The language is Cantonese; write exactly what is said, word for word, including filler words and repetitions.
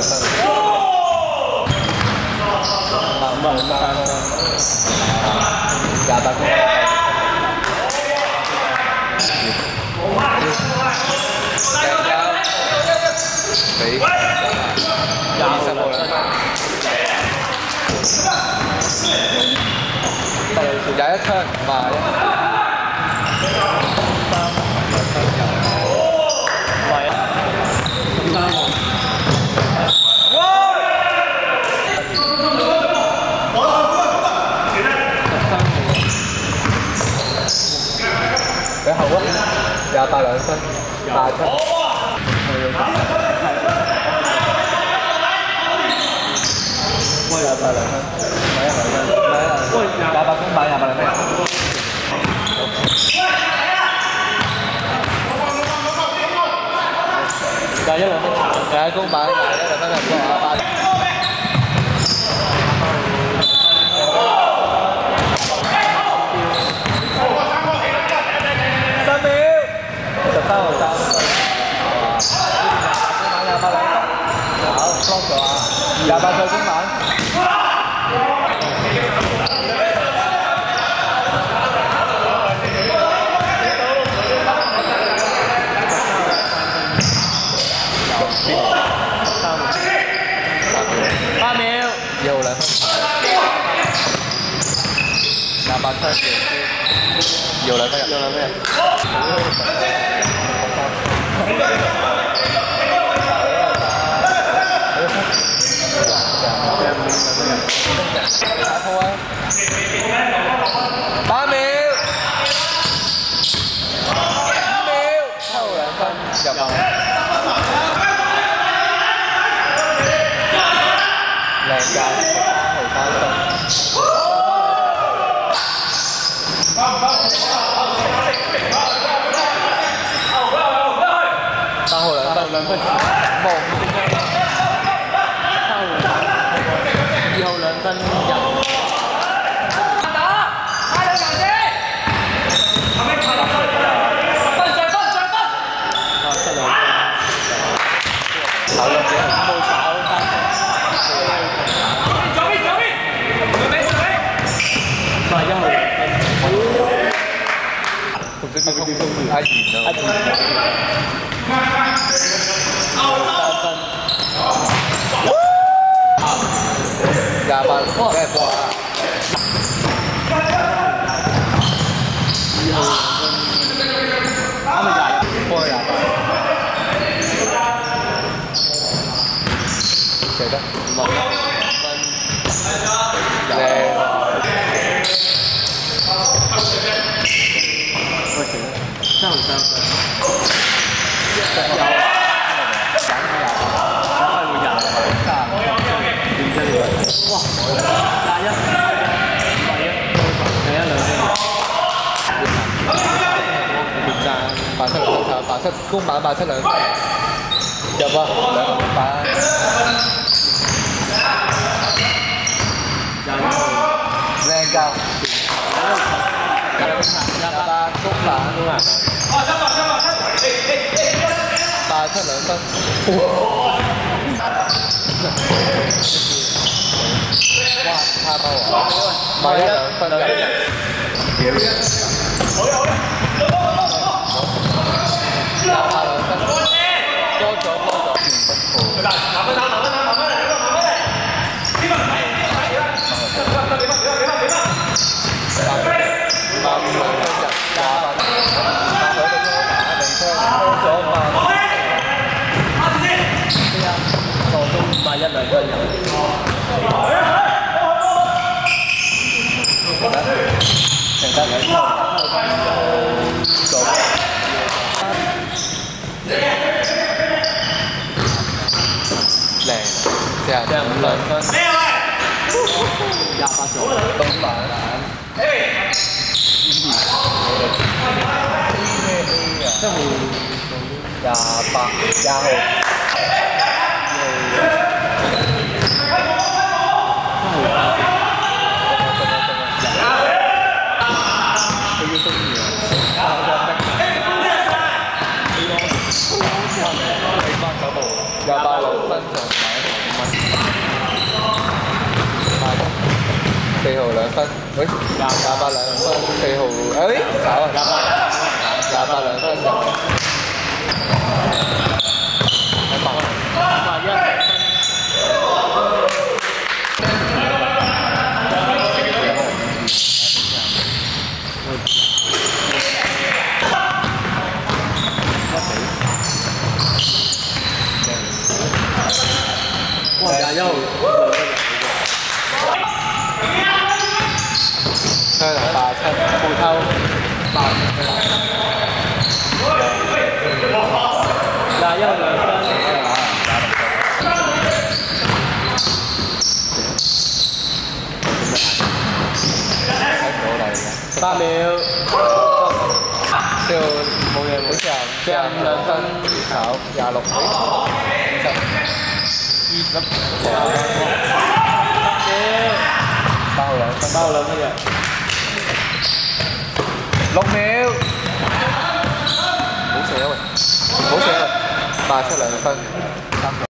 分。 五分三分。 廿八分。俾廿十個兩分。廿一槍五廿一。俾後啊！廿八兩分，廿七。喂，廿八兩分，買一兩分，買一兩分。喂，廿八分買廿八兩分。廿一兩分，廿一公買廿一兩分就唔多啊！三秒，十三號三分。買廿八兩分，好 block 咗啊！廿八歲公版。八秒，二號兩分。廿八七，二號兩分入。二號兩分入。打鋪啊！八秒，五秒，抽兩分入。靚價十三號三分。三號兩分，兩分冇。二號兩分入。打，快兩球先。分再分再分。啊，失兩分。炒咗幾球冇炒三分。左邊左邊，左邊左邊。八一號兩分。同佢哋啲都阿賢啊。阿賢。三分。廿八，咩波啊？二號兩分，啱咪廿一，波廿八。記得五分，靚。我記得三號三分。有。哇！廿一，廿一，廿一兩分。點贊？八七兩分，八七公版八七兩分。入啊！兩個公版。廿一號，靚膠。廿八公版。八七兩分。哇！太爆啊！買一兩分嘅。好嘅好嘅。廿八兩分。多咗多咗。分數。拿分拿拿分拿拿分嚟，拿分嚟。幾分？幾分？幾分？幾分？幾分？幾分？八五兩分入，廿八。八兩分打零分，多咗八。係啊，助攻八一兩分入。成得兩球，做靚，四廿五兩分，廿八組，東版，即係廿八廿號，廿八兩分就買。 四號兩分，喂，廿廿八兩分，四號，誒，走啊，廿八，廿八兩分就，一百，一百一。哇！廿一號，香港八七，鋪偷八，廿一號兩分，八秒，之後冇嘢冇時候，四十五兩分，炒廿六，五十。二十，八號兩分，八號兩分嘅，六秒，好射啊喂，好射啊，八七兩分，三十。